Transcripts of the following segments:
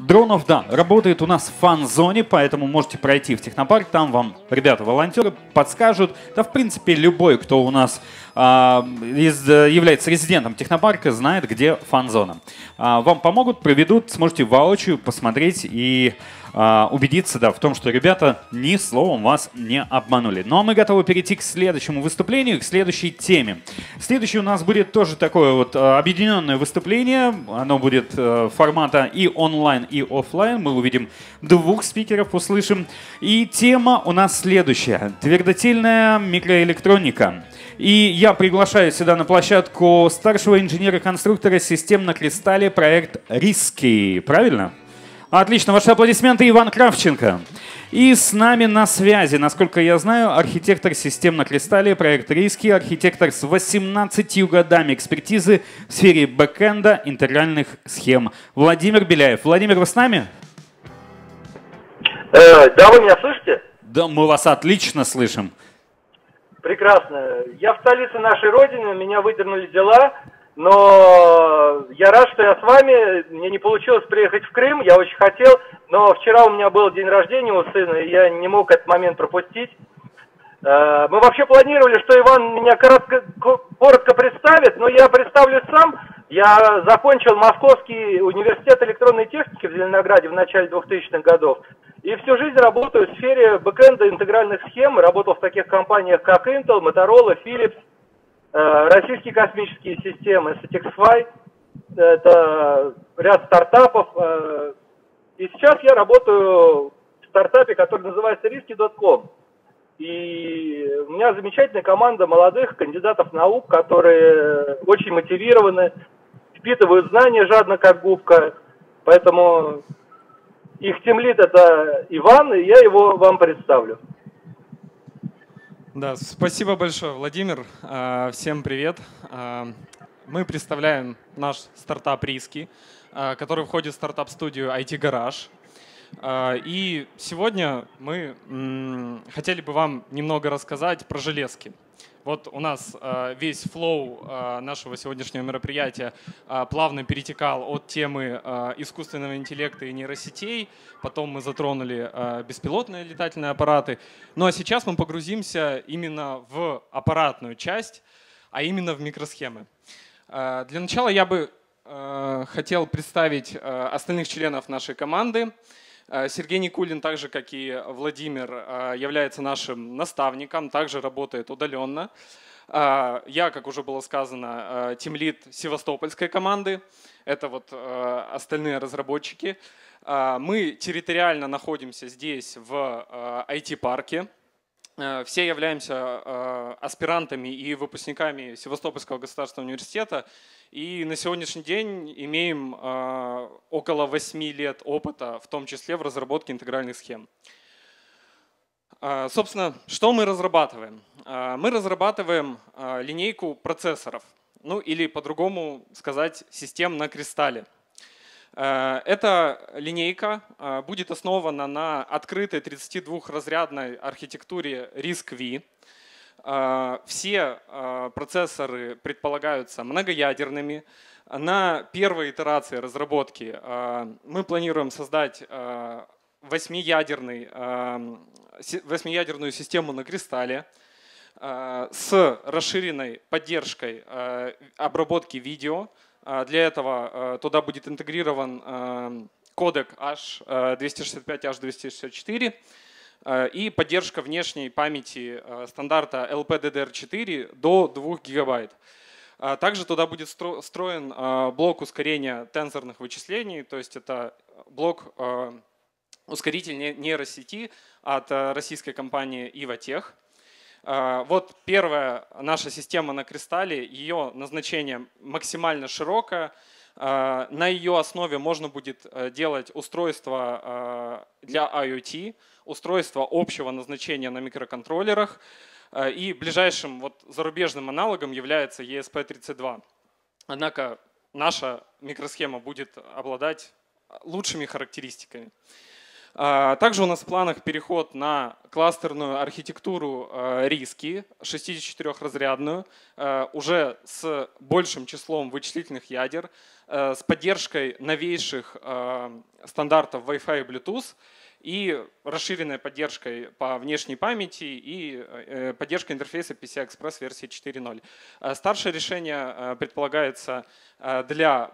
Дронов, да, работает у нас в фан-зоне, поэтому можете пройти в технопарк, там вам ребята-волонтеры подскажут. Да, в принципе, любой, кто у нас является резидентом технопарка, знает, где фан-зона. Вам помогут, проведут, сможете воочию посмотреть и убедиться, да, в том, что ребята ни словом вас не обманули. Ну а мы готовы перейти к следующему выступлению, к следующей теме. Следующее у нас будет тоже такое вот объединенное выступление. Оно будет формата и онлайн, и офлайн. Мы увидим двух спикеров, услышим. И тема у нас следующая. Твердотельная микроэлектроника. И я приглашаю сюда на площадку старшего инженера-конструктора систем на Кристалле, проект «Риски». Правильно? Отлично, ваши аплодисменты, Иван Кравченко. И с нами на связи, насколько я знаю, архитектор систем на Кристалле, проект «Риски», архитектор с 18 годами экспертизы в сфере бэкэнда интегральных схем. Владимир Беляев. Владимир, вы с нами? Да, вы меня слышите? Да, мы вас отлично слышим. Прекрасно. Я в столице нашей Родины, меня выдернули дела, но я рад, что я с вами. Мне не получилось приехать в Крым, я очень хотел, но вчера у меня был день рождения у сына, и я не мог этот момент пропустить. Мы вообще планировали, что Иван меня коротко представит, но я представлюсь сам. Я закончил Московский университет электронной техники в Зеленограде в начале 2000-х годов. И всю жизнь работаю в сфере бэкэнда интегральных схем. Работал в таких компаниях, как Intel, Motorola, Philips, российские космические системы, Satisfy. Это ряд стартапов. И сейчас я работаю в стартапе, который называется Risky.com. И у меня замечательная команда молодых кандидатов наук, которые очень мотивированы, впитывают знания жадно, как губка. Поэтому их тимлид — это Иван, и я его вам представлю. Да, спасибо большое, Владимир. Всем привет. Мы представляем наш стартап «Риски», который входит в стартап-студию IT Garage. И сегодня мы хотели бы вам немного рассказать про железки. Вот у нас весь флоу нашего сегодняшнего мероприятия плавно перетекал от темы искусственного интеллекта и нейросетей, потом мы затронули беспилотные летательные аппараты. Ну а сейчас мы погрузимся именно в аппаратную часть, а именно в микросхемы. Для начала я бы хотел представить остальных членов нашей команды. Сергей Никулин, так же как и Владимир, является нашим наставником, также работает удаленно. Я, как уже было сказано, тимлид севастопольской команды. Это вот остальные разработчики. Мы территориально находимся здесь, в IT-парке. Все являемся аспирантами и выпускниками Севастопольского государственного университета. И на сегодняшний день имеем около 8 лет опыта, в том числе в разработке интегральных схем. Собственно, что мы разрабатываем? Мы разрабатываем линейку процессоров, ну или по-другому сказать, систем на Кристалле. Эта линейка будет основана на открытой 32-разрядной архитектуре RISC-V. Все процессоры предполагаются многоядерными. На первой итерации разработки мы планируем создать 8-ядерную систему на Кристалле с расширенной поддержкой обработки видео. Для этого туда будет интегрирован кодек H265-H264 и поддержка внешней памяти стандарта LPDDR4 до 2 гигабайт. Также туда будет встроен блок ускорения тензорных вычислений, то есть это блок ускоритель нейросети от российской компании Ivotech. Вот первая наша система на Кристалле, ее назначение максимально широкое. На ее основе можно будет делать устройства для IoT, устройства общего назначения на микроконтроллерах. И ближайшим вот зарубежным аналогом является ESP32. Однако наша микросхема будет обладать лучшими характеристиками. Также у нас в планах переход на кластерную архитектуру риски, 64-разрядную, уже с большим числом вычислительных ядер, с поддержкой новейших стандартов Wi-Fi и Bluetooth и расширенной поддержкой по внешней памяти и поддержкой интерфейса PCI-Express версии 4.0. Старшее решение предполагается для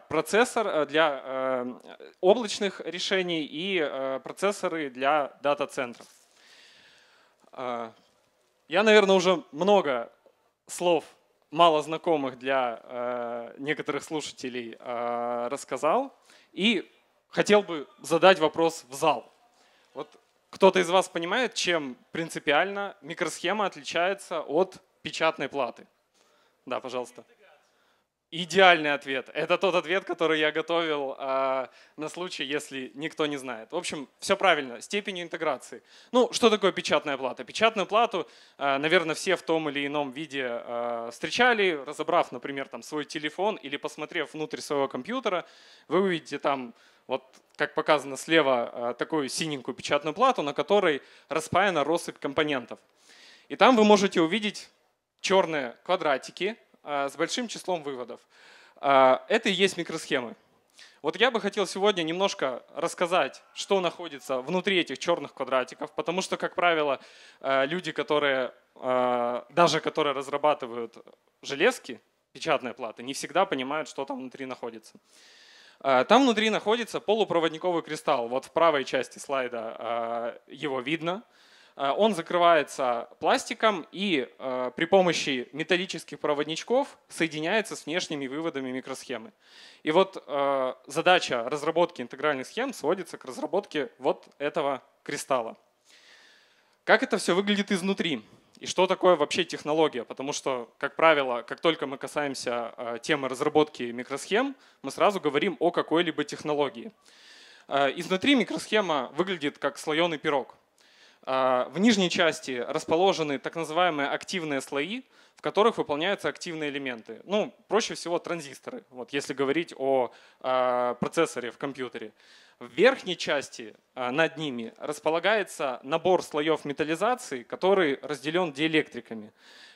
облачных решений и процессоры для дата-центров. Я, наверное, уже много слов, мало знакомых для некоторых слушателей, рассказал. И хотел бы задать вопрос в зал. Вот кто-то из вас понимает, чем принципиально микросхема отличается от печатной платы? Да, пожалуйста. Идеальный ответ. Это тот ответ, который я готовил на случай, если никто не знает. В общем, все правильно. Степень интеграции. Ну, что такое печатная плата? Печатную плату, наверное, все в том или ином виде встречали, разобрав, например, там, свой телефон или посмотрев внутрь своего компьютера, вы увидите там, вот как показано слева, такую синенькую печатную плату, на которой распаяна россыпь компонентов. И там вы можете увидеть черные квадратики с большим числом выводов. Это и есть микросхемы. Вот я бы хотел сегодня немножко рассказать, что находится внутри этих черных квадратиков, потому что, как правило, люди, которые разрабатывают железки, печатные платы, не всегда понимают, что там внутри находится. Там внутри находится полупроводниковый кристалл. Вот в правой части слайда его видно. Он закрывается пластиком и при помощи металлических проводничков соединяется с внешними выводами микросхемы. И вот задача разработки интегральных схем сводится к разработке вот этого кристалла. Как это все выглядит изнутри? И что такое вообще технология? Потому что, как правило, как только мы касаемся темы разработки микросхем, мы сразу говорим о какой-либо технологии. Изнутри микросхема выглядит как слоеный пирог. В нижней части расположены так называемые активные слои, в которых выполняются активные элементы. Ну, проще всего транзисторы, вот если говорить о процессоре в компьютере. В верхней части над ними располагается набор слоев металлизации, который разделен диэлектриками.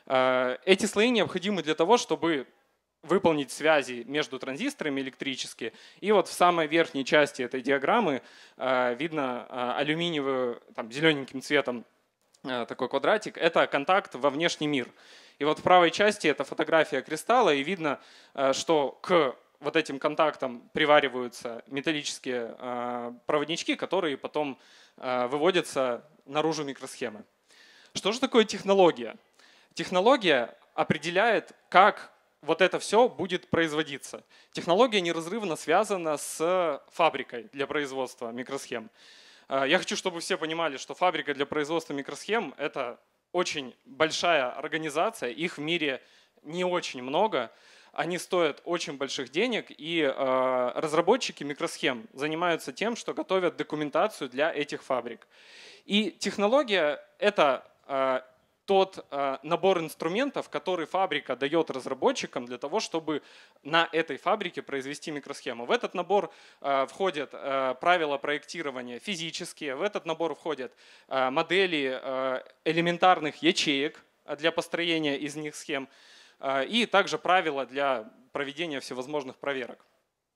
Эти слои необходимы для того, чтобы выполнить связи между транзисторами электрические. И вот в самой верхней части этой диаграммы видно алюминиевый, там, зелененьким цветом такой квадратик. Это контакт во внешний мир. И вот в правой части это фотография кристалла, и видно, что к вот этим контактам привариваются металлические проводнички, которые потом выводятся наружу микросхемы. Что же такое технология? Технология определяет, как вот это все будет производиться. Технология неразрывно связана с фабрикой для производства микросхем. Я хочу, чтобы все понимали, что фабрика для производства микросхем – это очень большая организация, их в мире не очень много, они стоят очень больших денег, и разработчики микросхем занимаются тем, что готовят документацию для этих фабрик. И технология – это тот набор инструментов, который фабрика дает разработчикам для того, чтобы на этой фабрике произвести микросхему. В этот набор входят правила проектирования физические, в этот набор входят модели элементарных ячеек для построения из них схем и также правила для проведения всевозможных проверок.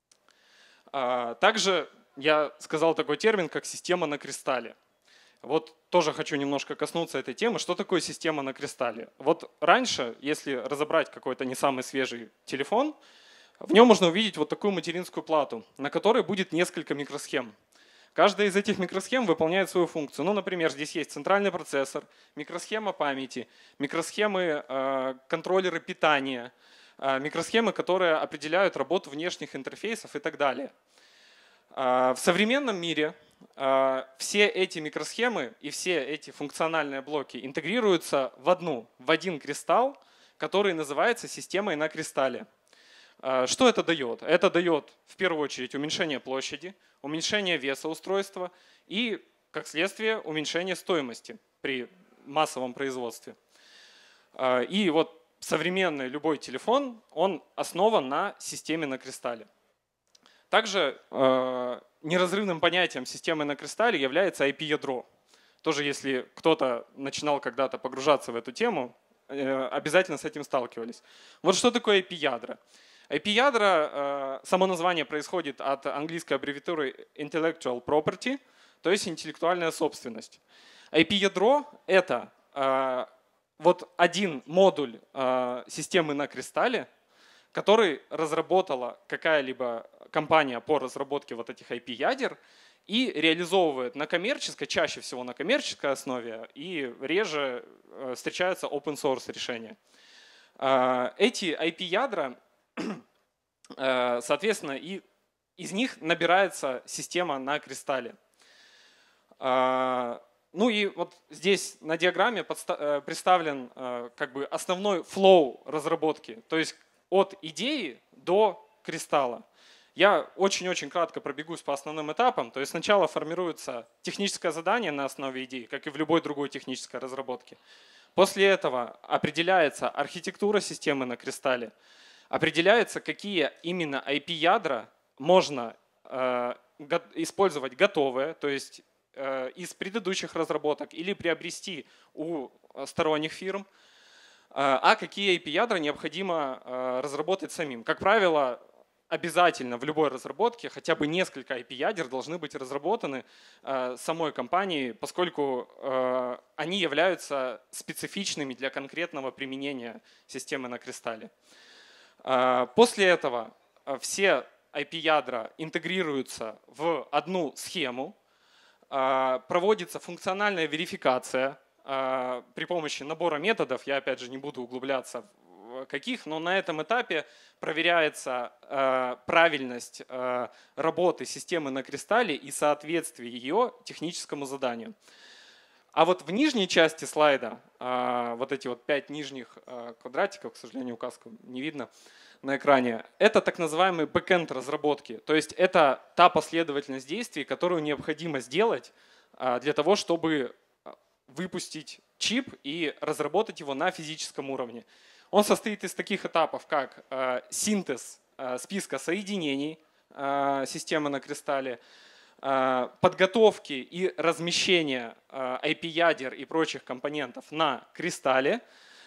Также я сказал такой термин, как система на кристалле. Вот тоже хочу немножко коснуться этой темы. Что такое система на кристалле? Вот раньше, если разобрать какой-то не самый свежий телефон, в нем можно увидеть вот такую материнскую плату, на которой будет несколько микросхем. Каждая из этих микросхем выполняет свою функцию. Ну, например, здесь есть центральный процессор, микросхема памяти, микросхемы контроллеры питания, микросхемы, которые определяют работу внешних интерфейсов и так далее. В современном мире все эти микросхемы и все эти функциональные блоки интегрируются в один кристалл, который называется системой на кристалле. Что это дает? Это дает в первую очередь уменьшение площади, уменьшение веса устройства и, как следствие, уменьшение стоимости при массовом производстве. И вот современный любой телефон, он основан на системе на кристалле. Также неразрывным понятием системы на кристалле является IP-ядро. Тоже если кто-то начинал когда-то погружаться в эту тему, обязательно с этим сталкивались. Вот что такое IP-ядра? IP-ядра, само название происходит от английской аббревиатуры Intellectual Property, то есть интеллектуальная собственность. IP-ядро — это вот один модуль системы на кристалле, который разработала какая-либо компания по разработке вот этих IP-ядер и реализовывает на коммерческой, чаще всего на коммерческой основе, и реже встречаются open source решения. Эти IP-ядра, соответственно, и из них набирается система на кристалле. Ну и вот здесь на диаграмме представлен как бы основной флоу разработки, то есть от идеи до кристалла. Я очень-очень кратко пробегусь по основным этапам. То есть сначала формируется техническое задание на основе идеи, как и в любой другой технической разработке. После этого определяется архитектура системы на кристалле, определяется, какие именно IP-ядра можно использовать готовые, то есть из предыдущих разработок или приобрести у сторонних фирм, а какие IP-ядра необходимо разработать самим. Как правило, обязательно в любой разработке хотя бы несколько IP-ядер должны быть разработаны самой компанией, поскольку они являются специфичными для конкретного применения системы на кристалле. После этого все IP-ядра интегрируются в одну схему, проводится функциональная верификация при помощи набора методов. Я опять же не буду углубляться в каких, но на этом этапе проверяется правильность работы системы на кристалле и соответствие ее техническому заданию. А вот в нижней части слайда, вот эти вот 5 нижних квадратиков, к сожалению, указку не видно на экране, это так называемый бэкэнд разработки. То есть это та последовательность действий, которую необходимо сделать для того, чтобы выпустить чип и разработать его на физическом уровне. Он состоит из таких этапов, как синтез списка соединений системы на кристалле, подготовки и размещения IP-ядер и прочих компонентов на кристалле,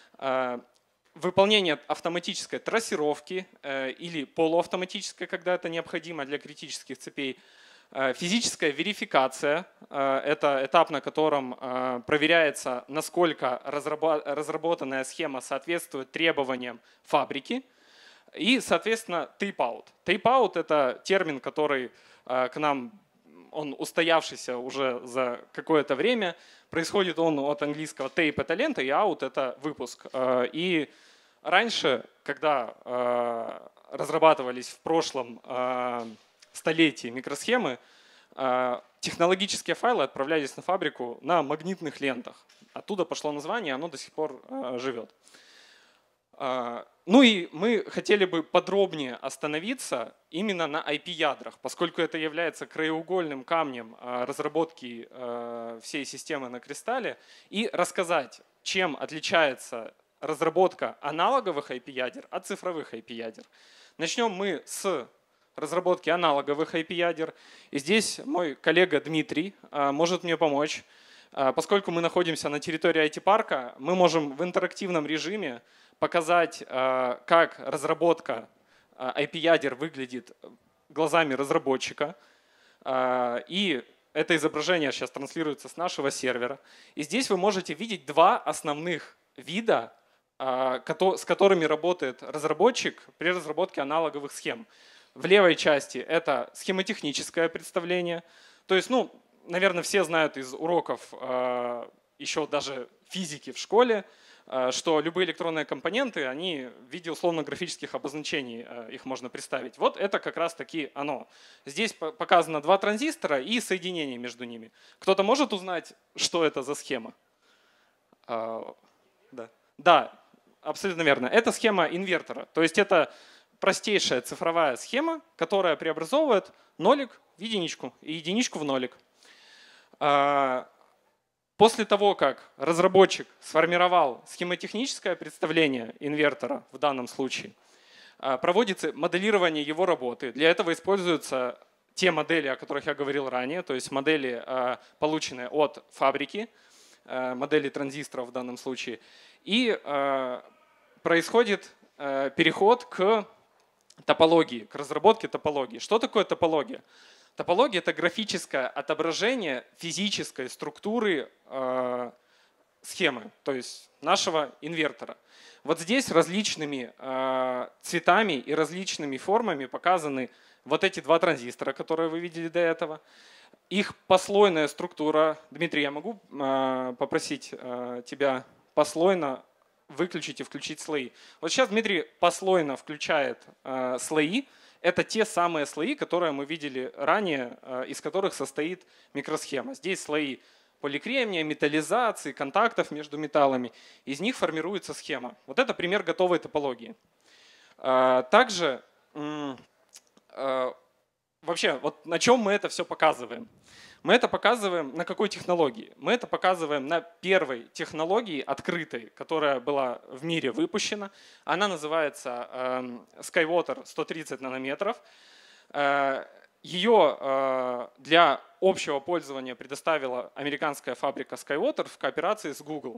выполнение автоматической трассировки или полуавтоматической, когда это необходимо для критических цепей, физическая верификация – это этап, на котором проверяется, насколько разработанная схема соответствует требованиям фабрики. И, соответственно, tape-out. Tape-out – это термин, который к нам, он устоявшийся уже за какое-то время. Происходит он от английского tape – это лента, и out – это выпуск. И раньше, когда разрабатывались в прошлом столетии микросхемы, технологические файлы отправлялись на фабрику на магнитных лентах. Оттуда пошло название, оно до сих пор живет. Ну и мы хотели бы подробнее остановиться именно на IP-ядрах, поскольку это является краеугольным камнем разработки всей системы на кристалле, и рассказать, чем отличается разработка аналоговых IP-ядер от цифровых IP-ядер. Начнем мы с разработки аналоговых IP-ядер. И здесь мой коллега Дмитрий может мне помочь. Поскольку мы находимся на территории IT-парка, мы можем в интерактивном режиме показать, как разработка IP-ядер выглядит глазами разработчика. И это изображение сейчас транслируется с нашего сервера. И здесь вы можете видеть два основных вида, с которыми работает разработчик при разработке аналоговых схем. В левой части это схемотехническое представление. То есть, ну, наверное, все знают из уроков еще даже физики в школе, что любые электронные компоненты, они в виде условно-графических обозначений их можно представить. Вот это как раз таки оно. Здесь показано два транзистора и соединение между ними. Кто-то может узнать, что это за схема? Да, абсолютно верно. Это схема инвертора. То есть это простейшая цифровая схема, которая преобразовывает нолик в единичку и единичку в нолик. После того, как разработчик сформировал схемотехническое представление инвертора в данном случае, проводится моделирование его работы. Для этого используются те модели, о которых я говорил ранее, то есть модели, полученные от фабрики, модели транзисторов в данном случае. И происходит переход к топологии, к разработке топологии. Что такое топология? Топология – это графическое отображение физической структуры схемы, то есть нашего инвертора. Вот здесь различными цветами и различными формами показаны вот эти два транзистора, которые вы видели до этого. Их послойная структура. Дмитрий, я могу попросить тебя послойно выключить и включить слои? Вот сейчас Дмитрий послойно включает слои. Это те самые слои, которые мы видели ранее, из которых состоит микросхема. Здесь слои поликремния, металлизации, контактов между металлами. Из них формируется схема. Вот это пример готовой топологии. Также вообще, вот на чем мы это все показываем? Мы это показываем на какой технологии? Мы это показываем на первой технологии открытой, которая была в мире выпущена. Она называется SkyWater 130 нанометров. Ее для общего пользования предоставила американская фабрика SkyWater в кооперации с Google.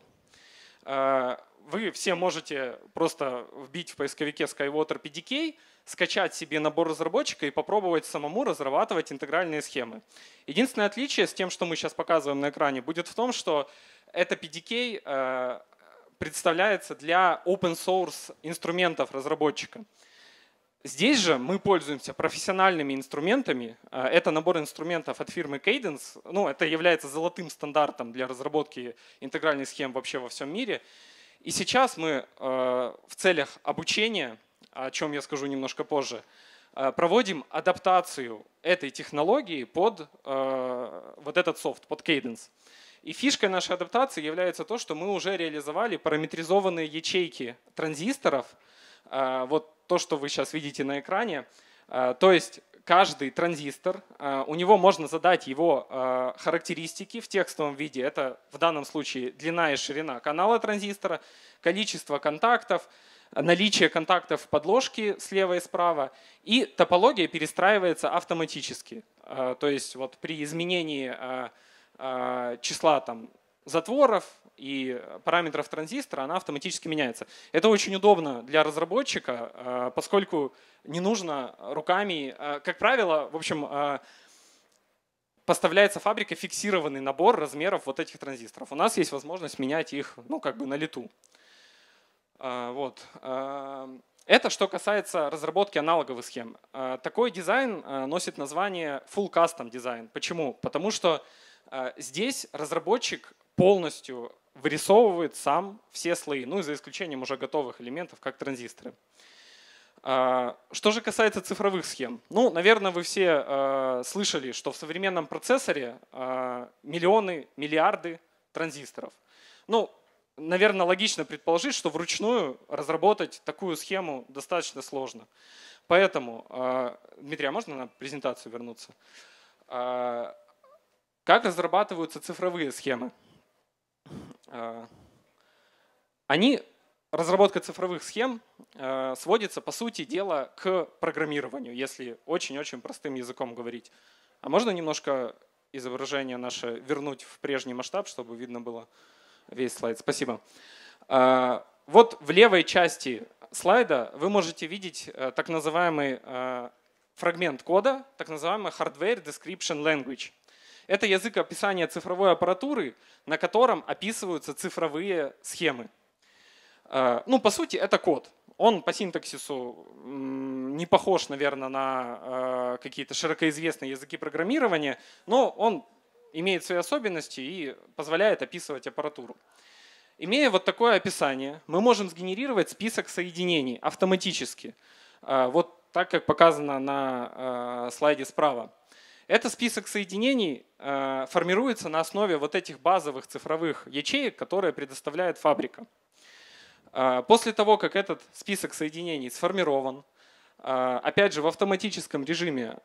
Вы все можете просто вбить в поисковике SkyWater PDK, скачать себе набор разработчика и попробовать самому разрабатывать интегральные схемы. Единственное отличие с тем, что мы сейчас показываем на экране, будет в том, что это PDK представляется для open source инструментов разработчика. Здесь же мы пользуемся профессиональными инструментами. Это набор инструментов от фирмы Cadence. Ну, это является золотым стандартом для разработки интегральных схем вообще во всем мире. И сейчас мы в целях обучения, о чем я скажу немножко позже, проводим адаптацию этой технологии под вот этот софт, под Cadence. И фишкой нашей адаптации является то, что мы уже реализовали параметризованные ячейки транзисторов. Вот то, что вы сейчас видите на экране. То есть каждый транзистор, у него можно задать его характеристики в текстовом виде. Это в данном случае длина и ширина канала транзистора, количество контактов, наличие контактов в подложке слева и справа. И топология перестраивается автоматически. То есть вот при изменении числа там, затворов и параметров транзистора она автоматически меняется. Это очень удобно для разработчика, поскольку не нужно руками, как правило, в общем, поставляется фабрика фиксированный набор размеров вот этих транзисторов. У нас есть возможность менять их, ну, как бы на лету. Вот. Это что касается разработки аналоговых схем. Такой дизайн носит название Full Custom Design. Почему? Потому что здесь разработчик полностью вырисовывает сам все слои, ну и за исключением уже готовых элементов, как транзисторы. Что же касается цифровых схем? Ну, наверное, вы все слышали, что в современном процессоре миллионы, миллиарды транзисторов. Ну, наверное, логично предположить, что вручную разработать такую схему достаточно сложно. Поэтому, Дмитрий, а можно на презентацию вернуться? Как разрабатываются цифровые схемы? Разработка цифровых схем сводится, по сути дела, к программированию, если очень-очень простым языком говорить. А можно немножко изображение наше вернуть в прежний масштаб, чтобы видно было весь слайд? Спасибо. Вот в левой части слайда вы можете видеть так называемый фрагмент кода, так называемый Hardware Description Language. Это язык описания цифровой аппаратуры, на котором описываются цифровые схемы. Ну, по сути, это код. Он по синтаксису не похож, наверное, на какие-то широкоизвестные языки программирования, но он имеет свои особенности и позволяет описывать аппаратуру. Имея вот такое описание, мы можем сгенерировать список соединений автоматически, вот так, как показано на слайде справа. Этот список соединений формируется на основе вот этих базовых цифровых ячеек, которые предоставляет фабрика. После того, как этот список соединений сформирован, опять же в автоматическом режиме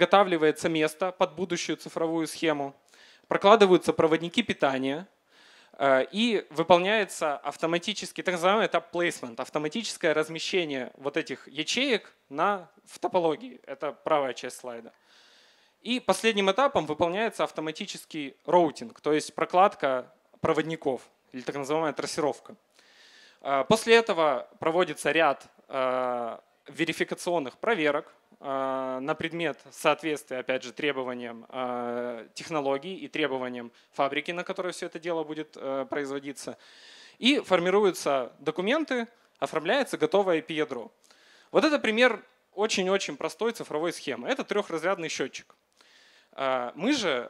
подготавливается место под будущую цифровую схему, прокладываются проводники питания, И выполняется автоматически, так называемый этап placement, автоматическое размещение вот этих ячеек в топологии. Это правая часть слайда. И последним этапом выполняется автоматический роутинг, то есть прокладка проводников, или так называемая трассировка. После этого проводится ряд верификационных проверок на предмет соответствия, опять же, требованиям технологий и требованиям фабрики, на которой все это дело будет производиться. И формируются документы, оформляется готовое IP-ядро. Вот это пример очень-очень простой цифровой схемы. Это трехразрядный счетчик. Мы же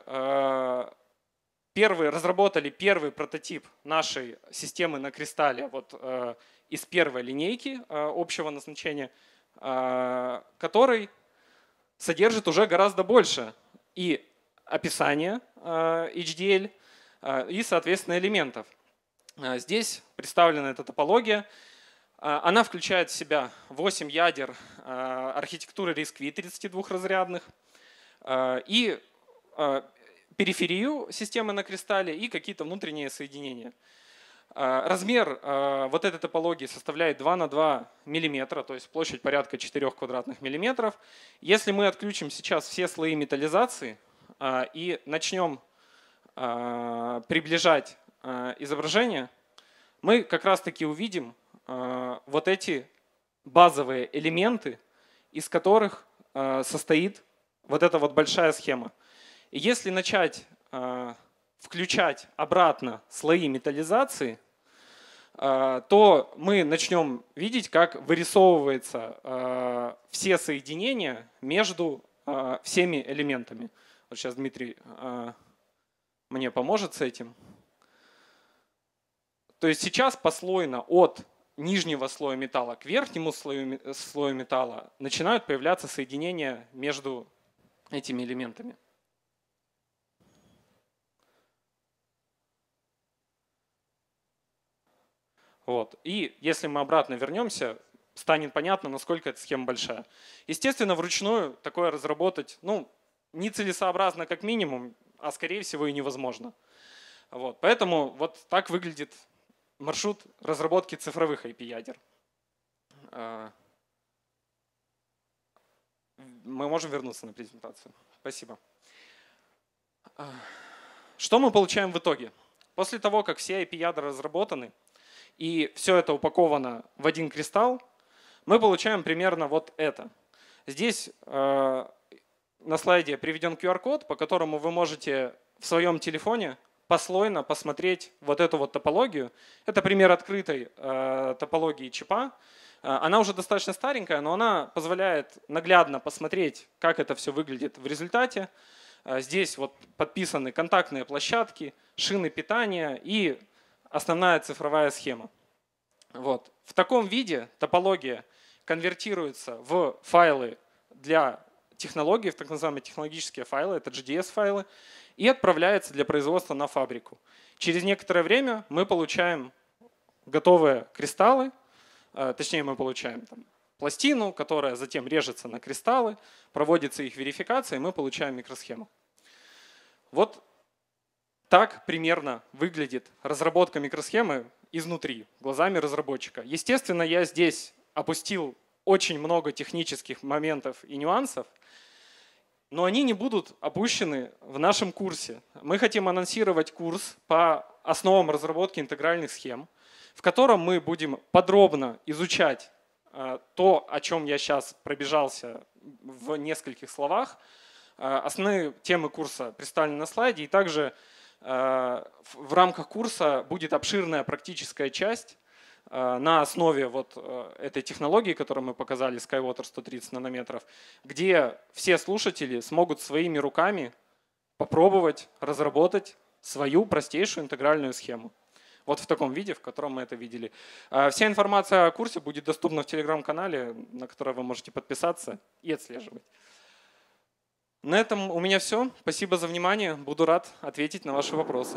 разработали первый прототип нашей системы на кристалле вот, из первой линейки общего назначения, который содержит уже гораздо больше и описания HDL, и, соответственно, элементов. Здесь представлена эта топология. Она включает в себя 8 ядер архитектуры RISC-V 32-разрядных и периферию системы на кристалле и какие-то внутренние соединения. Размер вот этой топологии составляет 2 на 2 миллиметра, то есть площадь порядка 4 квадратных миллиметров. Если мы отключим сейчас все слои металлизации и начнем приближать изображение, мы как раз таки увидим вот эти базовые элементы, из которых состоит вот эта вот большая схема. И если начать включать обратно слои металлизации, то мы начнем видеть, как вырисовываются все соединения между всеми элементами. Вот сейчас Дмитрий мне поможет с этим. То есть сейчас послойно от нижнего слоя металла к верхнему слою металла начинают появляться соединения между этими элементами. Вот. И если мы обратно вернемся, станет понятно, насколько эта схема большая. Естественно, вручную такое разработать нецелесообразно как минимум, а скорее всего и невозможно. Вот. Поэтому вот так выглядит маршрут разработки цифровых IP-ядер. Мы можем вернуться на презентацию. Спасибо. Что мы получаем в итоге? После того, как все IP-ядра разработаны, и все это упаковано в один кристалл, мы получаем примерно вот это. Здесь на слайде приведен QR-код, по которому вы можете в своем телефоне послойно посмотреть вот эту вот топологию. Это пример открытой топологии чипа. Она уже достаточно старенькая, но она позволяет наглядно посмотреть, как это все выглядит в результате. Здесь вот подписаны контактные площадки, шины питания и основная цифровая схема. Вот. В таком виде топология конвертируется в файлы для технологий, в так называемые технологические файлы, это GDS-файлы, и отправляется для производства на фабрику. Через некоторое время мы получаем готовые кристаллы, точнее мы получаем пластину, которая затем режется на кристаллы, проводится их верификация, и мы получаем микросхему. Вот так примерно выглядит разработка микросхемы изнутри, глазами разработчика. Естественно, я здесь опустил очень много технических моментов и нюансов, но они не будут опущены в нашем курсе. Мы хотим анонсировать курс по основам разработки интегральных схем, в котором мы будем подробно изучать то, о чем я сейчас пробежался в нескольких словах. Основные темы курса представлены на слайде, и также в рамках курса будет обширная практическая часть на основе вот этой технологии, которую мы показали, SkyWater 130 нанометров, где все слушатели смогут своими руками попробовать разработать свою простейшую интегральную схему. Вот в таком виде, в котором мы это видели. Вся информация о курсе будет доступна в телеграм-канале, на который вы можете подписаться и отслеживать. На этом у меня все. Спасибо за внимание. Буду рад ответить на ваши вопросы.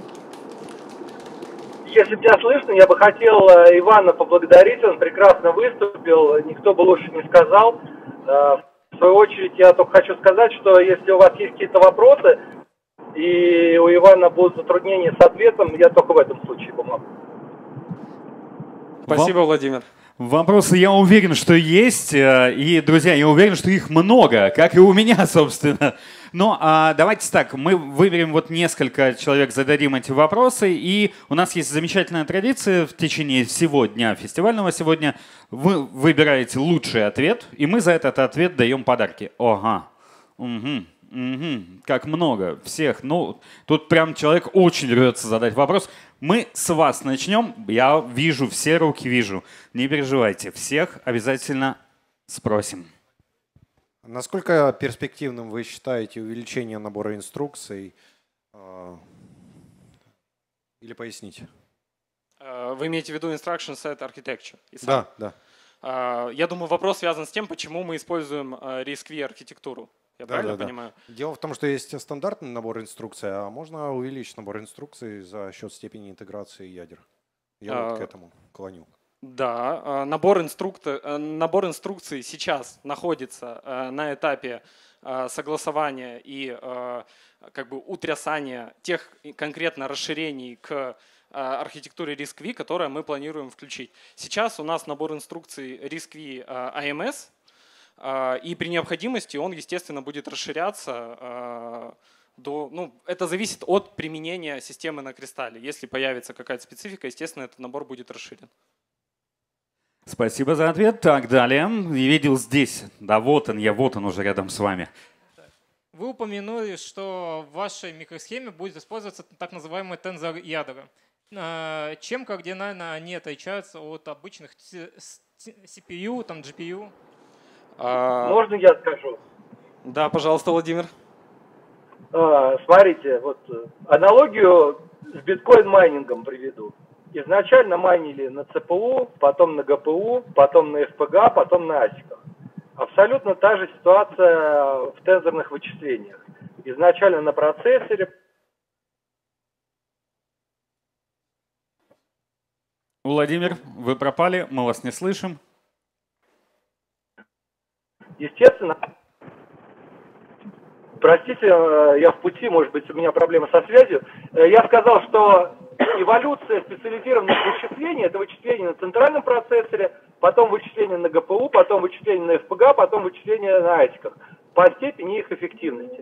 Если тебя слышно, я бы хотел Ивана поблагодарить. Он прекрасно выступил, никто бы лучше не сказал. В свою очередь, я только хочу сказать, что если у вас есть какие-то вопросы, и у Ивана будут затруднения с ответом, я только в этом случае помогу. Спасибо, Владимир. Вопросы, я уверен, что есть. И, друзья, я уверен, что их много, как и у меня, собственно. Но давайте так, мы выберем вот несколько человек, зададим эти вопросы. И у нас есть замечательная традиция в течение всего дня фестивального сегодня. Вы выбираете лучший ответ, и мы за этот ответ даем подарки. Ага. Угу. Угу. Как много всех. Ну, тут прям человек очень рвется задать вопрос. Мы с вас начнем. Я вижу, все руки вижу. Не переживайте. Всех обязательно спросим. Насколько перспективным вы считаете увеличение набора инструкций? Или поясните? Вы имеете в виду Instruction Set Architecture? Да, да. Я думаю, вопрос связан с тем, почему мы используем RISC-V архитектуру. Я правильно понимаю? Дело в том, что есть стандартный набор инструкций, а можно увеличить набор инструкций за счет степени интеграции ядер. Я вот к этому клоню. Да, набор инструкций сейчас находится на этапе согласования и как бы утрясания тех конкретно расширений к архитектуре RISC-V, которые мы планируем включить. Сейчас у нас набор инструкций RISC-V AMS, и при необходимости он, естественно, будет расширяться до... Ну, это зависит от применения системы на кристалле. Если появится какая-то специфика, естественно, этот набор будет расширен. Спасибо за ответ. Так, далее. Я видел здесь. Да, вот он уже рядом с вами. Вы упомянули, что в вашей микросхеме будет использоваться так называемые тензор-ядра. Чем кардинально они отличаются от обычных CPU, там, GPU? Можно я скажу? Да, пожалуйста, Владимир. Смотрите, вот аналогию с биткоин-майнингом приведу. Изначально майнили на ЦПУ, потом на ГПУ, потом на ФПГА, потом на асиках. Абсолютно та же ситуация в тензорных вычислениях. Изначально на процессоре. Владимир, вы пропали, мы вас не слышим. Естественно, простите, я в пути, может быть, у меня проблемы со связью. Я сказал, что эволюция специализированных вычислений – это вычисление на центральном процессоре, потом вычисление на ГПУ, потом вычисление на ФПГА, потом вычисление на асиках по степени их эффективности.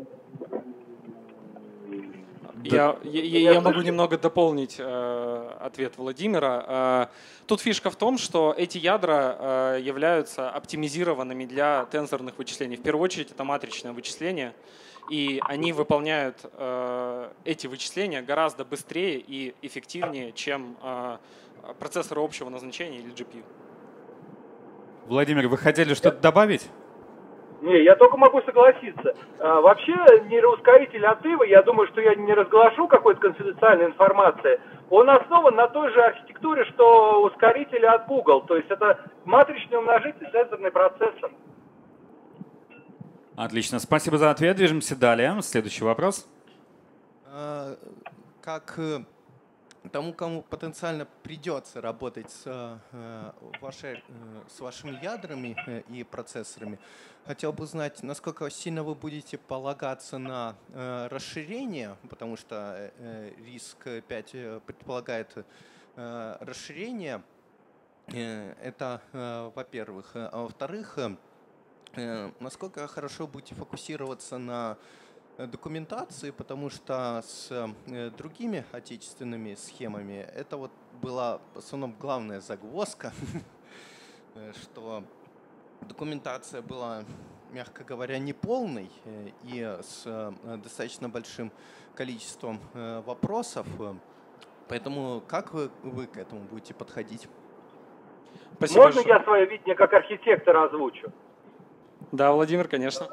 Я могу немного дополнить ответ Владимира. Тут фишка в том, что эти ядра являются оптимизированными для тензорных вычислений. В первую очередь это матричное вычисление, и они выполняют эти вычисления гораздо быстрее и эффективнее, чем процессоры общего назначения или GPU. Владимир, вы хотели что-то добавить? Не, я только могу согласиться. Вообще, нейроускоритель от Ивы, я думаю, что я не разглашу какой-то конфиденциальной информации, он основан на той же архитектуре, что ускорители от Google. То есть это матричный умножитель, тензорный процессор. Отлично, спасибо за ответ. Движемся далее. Следующий вопрос. Как тому, кому потенциально придется работать с вашими ядрами и процессорами, хотел бы узнать, насколько сильно вы будете полагаться на расширение, потому что RISC-V предполагает расширение. Это во-первых. А во-вторых, насколько хорошо будете фокусироваться на документации, потому что с другими отечественными схемами это вот была в основном главная загвоздка, что документация была, мягко говоря, неполной и с достаточно большим количеством вопросов. Поэтому как вы к этому будете подходить? Спасибо. Можно я свое видение как архитектор озвучу? Да, Владимир, конечно.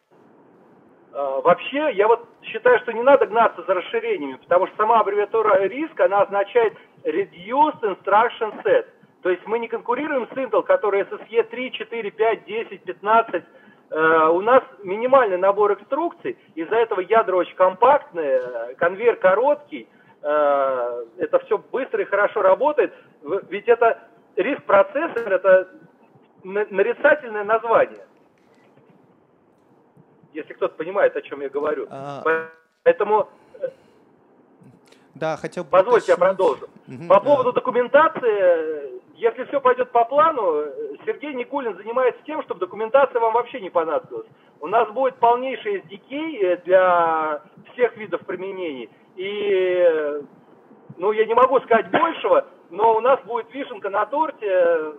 Вообще, я вот считаю, что не надо гнаться за расширениями, потому что сама аббревиатура RISC, она означает Reduced Instruction Set. То есть мы не конкурируем с Intel, который SSE 3, 4, 5, 10, 15. У нас минимальный набор инструкций, из-за этого ядра очень компактные, конвейер короткий, это все быстро и хорошо работает. Ведь это RISC-процессор, это нарицательное название. Если кто-то понимает, о чем я говорю. Поэтому да, хотел бы позвольте, я уточнить. продолжу. По поводу документации, если все пойдет по плану, Сергей Никулин занимается тем, чтобы документация вам вообще не понадобилась. У нас будет полнейший SDK для всех видов применений. И, ну, я не могу сказать большего, но у нас будет вишенка на торте,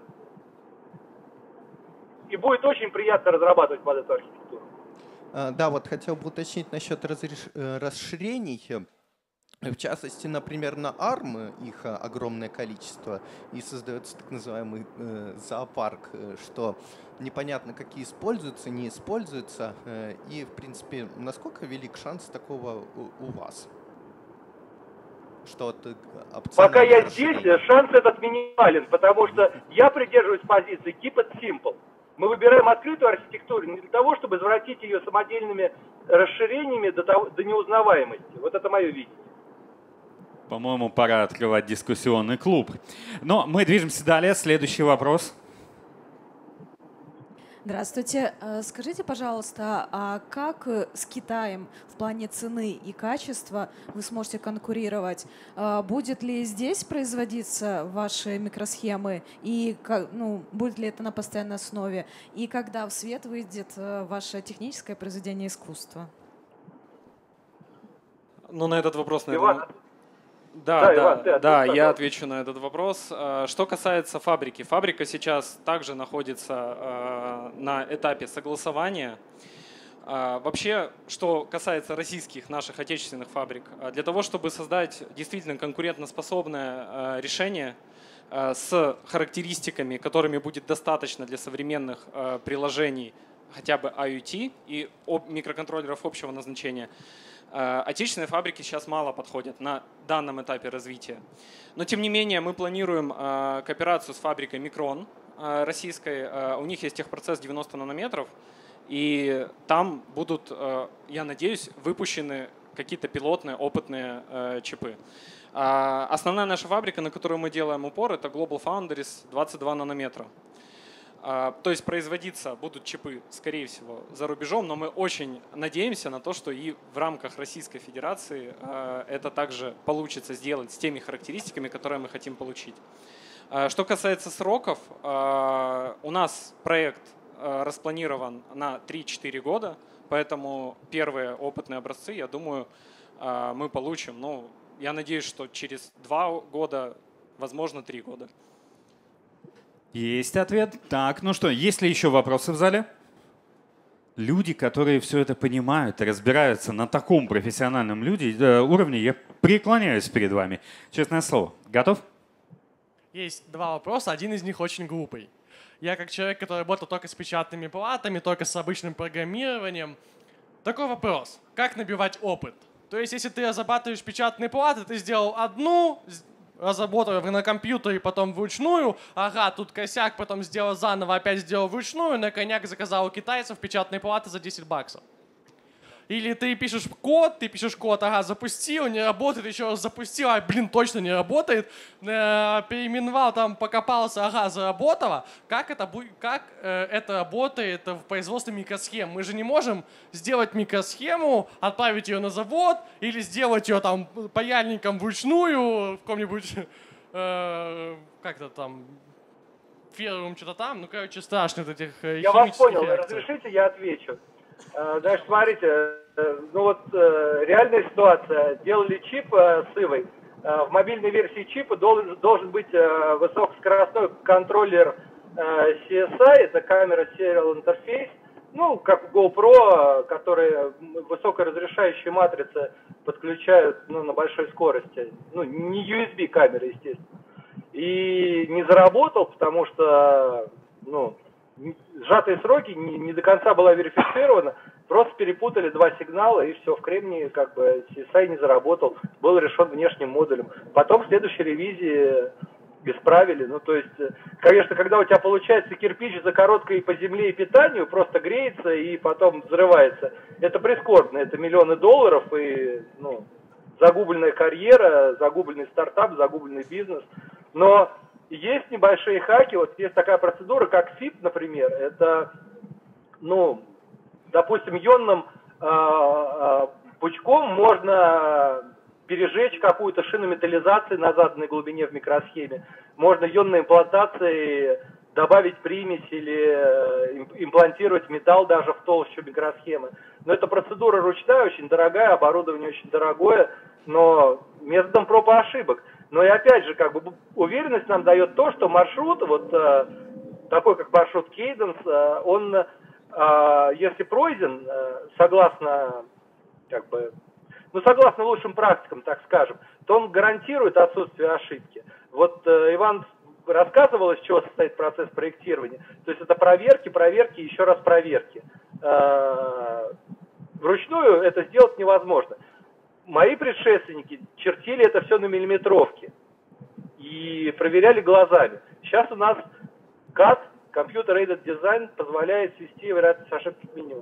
и будет очень приятно разрабатывать под эту архитектуру. Да, вот хотел бы уточнить насчет расширений. В частности, например, на ARM их огромное количество, и создается так называемый зоопарк, что непонятно, какие используются, не используются. И, в принципе, насколько велик шанс такого у вас? Что Пока я здесь, шанс этот минимален, потому что я придерживаюсь позиции keep it simple. Мы выбираем открытую архитектуру не для того, чтобы извратить ее самодельными расширениями до неузнаваемости. Вот это мое видение. По-моему, пора открывать дискуссионный клуб. Но мы движемся далее. Следующий вопрос. Здравствуйте. Скажите, пожалуйста, а как с Китаем в плане цены и качества вы сможете конкурировать? Будет ли здесь производиться ваши микросхемы и будет ли это на постоянной основе? И когда в свет выйдет ваше техническое произведение искусства? Ну, на этот вопрос, Иван, наверное... Да, Иван, я отвечу на этот вопрос. Что касается фабрики. Фабрика сейчас также находится на этапе согласования. Вообще, что касается российских, наших отечественных фабрик, для того, чтобы создать действительно конкурентоспособное решение с характеристиками, которыми будет достаточно для современных приложений, хотя бы IoT и микроконтроллеров общего назначения, отечественные фабрики сейчас мало подходят на данном этапе развития. Но тем не менее мы планируем кооперацию с фабрикой Micron российской. У них есть техпроцесс 90 нанометров, и там будут, я надеюсь, выпущены какие-то пилотные, опытные чипы. Основная наша фабрика, на которую мы делаем упор, это Global Foundries 22 нанометра. То есть производиться будут чипы, скорее всего, за рубежом, но мы очень надеемся на то, что и в рамках Российской Федерации это также получится сделать с теми характеристиками, которые мы хотим получить. Что касается сроков, у нас проект распланирован на 3-4 года, поэтому первые опытные образцы, я думаю, мы получим. Ну, я надеюсь, что через 2 года, возможно, 3 года. Есть ответ. Так, ну что, есть ли еще вопросы в зале? Люди, которые все это понимают и разбираются на таком профессиональном уровне, я преклоняюсь перед вами. Честное слово. Готов? Есть 2 вопроса, один из них очень глупый. Я как человек, который работал только с печатными платами, только с обычным программированием. Такой вопрос. Как набивать опыт? То есть, если ты разрабатываешь печатные платы, ты сделал одну, разработал на компьютере, потом вручную, ага, тут косяк, потом сделал заново, опять сделал вручную, на коняк заказал у китайцев печатные платы за $10. Или ты пишешь код, ага, запустил, не работает, еще раз запустил, блин, точно не работает, переименовал, там покопался, ага, заработало. Как это работает в производстве микросхем? Мы же не можем сделать микросхему, отправить ее на завод или сделать ее там паяльником вручную в каком-нибудь, как-то там, фермум, что-то там, ну, короче, страшно вот этих химических Я вас понял, реакций. разрешите, я отвечу. Значит, смотрите, ну вот реальная ситуация. Делали чип с Ивой. В мобильной версии чипа должен быть высокоскоростной контроллер CSI, это камера Serial Interface, ну, как у GoPro, которые высокоразрешающие матрицы подключают на большой скорости. Ну, не USB камеры, естественно. И не заработал, потому что, сжатые сроки, не до конца была верифицирована, просто перепутали 2 сигнала, и все, в Кремнии как бы CSI не заработал, был решен внешним модулем. Потом в следующей ревизии исправили. Ну, то есть, конечно, когда у тебя получается кирпич за короткой по земле и питанию, просто греется и потом взрывается, это прискорбно, это миллионы долларов и, загубленная карьера, загубленный стартап, загубленный бизнес. Но есть небольшие хаки, вот есть такая процедура, как FIP, например, это, допустим, ионным пучком можно пережечь какую-то шину металлизации на заданной глубине в микросхеме. Можно ионной имплантацией добавить примесь или имплантировать металл даже в толщу микросхемы. Но эта процедура ручная, очень дорогая, оборудование очень дорогое, но методом проб и ошибок. Но и опять же, как бы уверенность нам дает то, что маршрут, вот такой как маршрут Cadence, он, если пройден, согласно, как бы, ну, согласно лучшим практикам, так скажем, то он гарантирует отсутствие ошибки. Вот Иван рассказывал, из чего состоит процесс проектирования. То есть это проверки, проверки, еще раз проверки. Вручную это сделать невозможно. Мои предшественники чертили это все на миллиметровке и проверяли глазами. Сейчас у нас CAD, Computer Aided Design, позволяет свести вероятность ошибки к минимуму.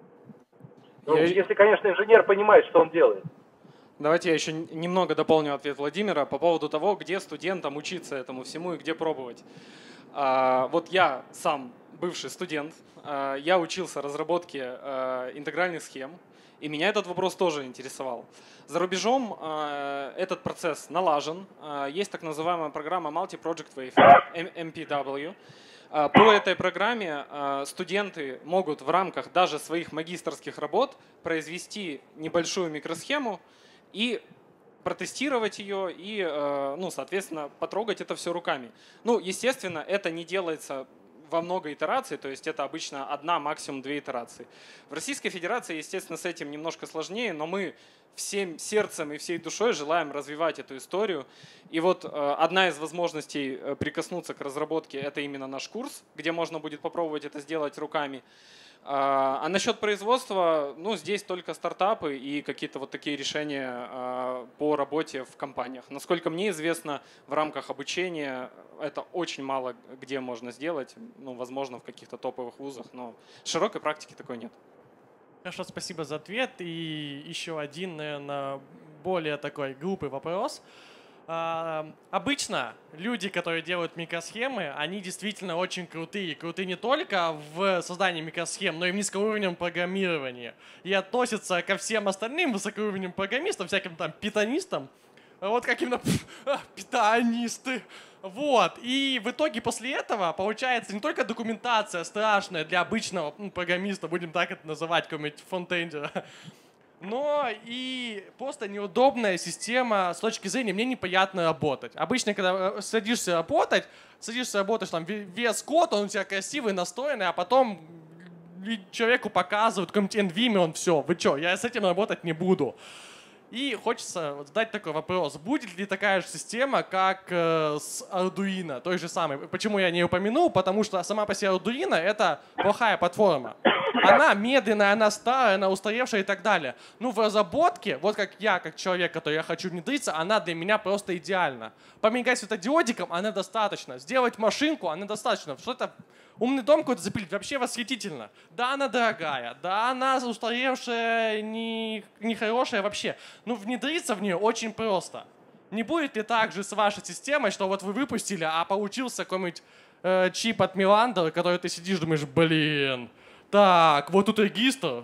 Ну, если, конечно, инженер понимает, что он делает. Давайте я еще немного дополню ответ Владимира по поводу того, где студентам учиться этому всему и где пробовать. Вот я сам бывший студент, я учился разработке интегральных схем, и меня этот вопрос тоже интересовал. За рубежом этот процесс налажен. Есть так называемая программа Multi-Project Wave, MPW. По этой программе студенты могут в рамках даже своих магистерских работ произвести небольшую микросхему и протестировать ее и, ну, соответственно, потрогать это все руками. Ну, естественно, это не делается во много итераций, то есть это обычно одна, максимум 2 итерации. В Российской Федерации, естественно, с этим немножко сложнее, но мы всем сердцем и всей душой желаем развивать эту историю. И вот одна из возможностей прикоснуться к разработке – это именно наш курс, где можно будет попробовать это сделать руками. А насчет производства, ну, здесь только стартапы и какие-то вот такие решения по работе в компаниях. Насколько мне известно, в рамках обучения это очень мало где можно сделать. Ну, возможно, в каких-то топовых вузах, но широкой практики такой нет. Хорошо, спасибо за ответ. И еще один, наверное, более такой глупый вопрос. Обычно люди, которые делают микросхемы, они действительно очень крутые. Крутые не только в создании микросхем, но и в низкоуровневом программировании. И относятся ко всем остальным высокоуровневым программистам, всяким там питонистам, вот каким-то питонисты. Вот. И в итоге после этого получается не только документация страшная для обычного программиста, будем так это называть, какого-нибудь фронтендера, но и просто неудобная система с точки зрения мне неприятно работать. Обычно, когда садишься работать, там весь код, он у тебя красивый, настроенный, а потом человеку показывают какой-нибудь NVMe, он все, вы что, я с этим работать не буду. И хочется задать такой вопрос. Будет ли такая же система, как с Arduino, той же самой? Почему я не упомянул? Потому что сама по себе Arduino — это плохая платформа. Она медленная, она старая, она устаревшая и так далее. Ну, в разработке, вот как я, как человек, который я хочу внедриться, она для меня просто идеальна. Помигать светодиодиком она достаточно. Сделать машинку она достаточно. Что-то умный дом какой-то запилить вообще восхитительно. Да, она дорогая, да, она устаревшая, нехорошая вообще. Но внедриться в нее очень просто. Не будет ли так же с вашей системой, что вот вы выпустили, а получился какой-нибудь чип от Миландера, который ты сидишь, думаешь, блин, так, вот тут регистр,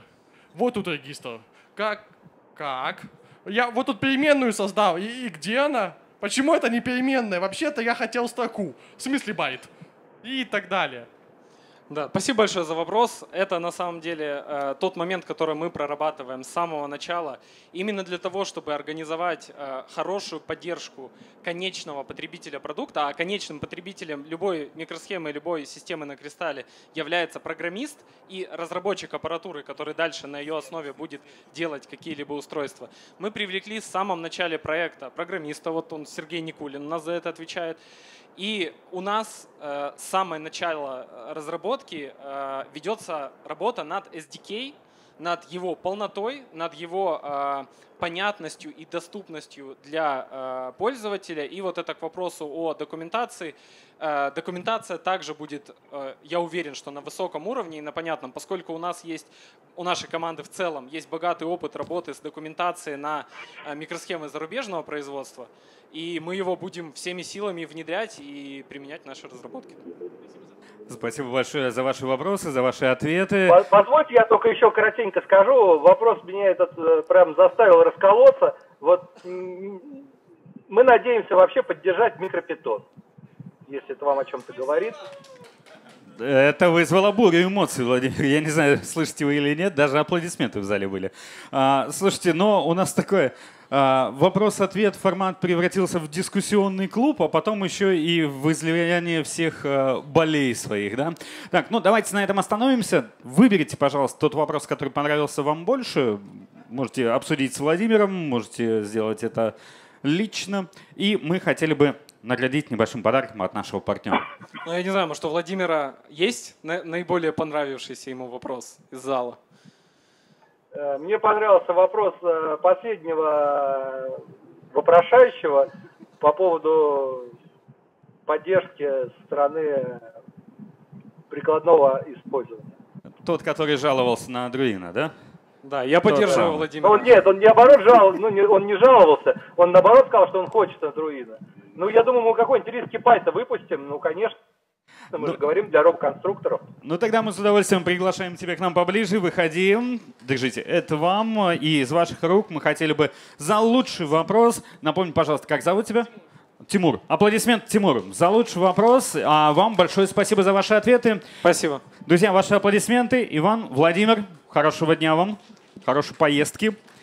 Как? Я вот тут переменную создал, и где она? Почему это не переменная? Вообще-то я хотел строку, в смысле байт, и так далее. Да, спасибо большое за вопрос. Это на самом деле тот момент, который мы прорабатываем с самого начала, именно для того, чтобы организовать хорошую поддержку конечного потребителя продукта. А конечным потребителем любой микросхемы, любой системы на кристалле является программист и разработчик аппаратуры, который дальше на ее основе будет делать какие-либо устройства. Мы привлекли в самом начале проекта программиста, вот он, Сергей Никулин, у нас за это отвечает. И у нас с самого начала разработки ведется работа над SDK, над его полнотой, над его понятностью и доступностью для пользователя. И вот это к вопросу о документации. Документация также будет, я уверен, что на высоком уровне и на понятном, поскольку у нас есть, у нашей команды в целом есть богатый опыт работы с документацией на микросхемы зарубежного производства. И мы его будем всеми силами внедрять и применять в нашей разработке. Спасибо большое за ваши вопросы, за ваши ответы. Позвольте, я только еще коротенько скажу. Вопрос меня этот прям заставил расколоться. Вот мы надеемся вообще поддержать микропитон, если это вам о чем-то говорит. Это вызвало бурю эмоций, Владимир. Я не знаю, слышите вы или нет, даже аплодисменты в зале были. Слушайте, но у нас такое... Вопрос-ответ формат превратился в дискуссионный клуб, а потом еще и в излияние всех болей своих, да? Так, ну давайте на этом остановимся. Выберите, пожалуйста, тот вопрос, который понравился вам больше. Можете обсудить с Владимиром, можете сделать это лично. И мы хотели бы наградить небольшим подарком от нашего партнера. Ну, я не знаю, может, у Владимира есть наиболее понравившийся ему вопрос из зала? Мне понравился вопрос последнего вопрошающего по поводу поддержки со стороны прикладного использования. Тот, который жаловался на Arduino, да? Да, я поддерживаю Владимира. Он наоборот жаловался, он не жаловался, он наоборот сказал, что он хочет Arduino. Ну, я думаю, мы какой-нибудь риски Python выпустим, ну, конечно. Мы же говорим для рок-конструкторов. Ну тогда мы с удовольствием приглашаем тебя к нам поближе. Выходи. Держите, это вам. И из ваших рук мы хотели бы за лучший вопрос. Напомни, пожалуйста, как зовут тебя? Тимур. Аплодисмент Тимуру за лучший вопрос. А вам большое спасибо за ваши ответы. Спасибо. Друзья, ваши аплодисменты. Иван, Владимир, хорошего дня вам. Хорошей поездки.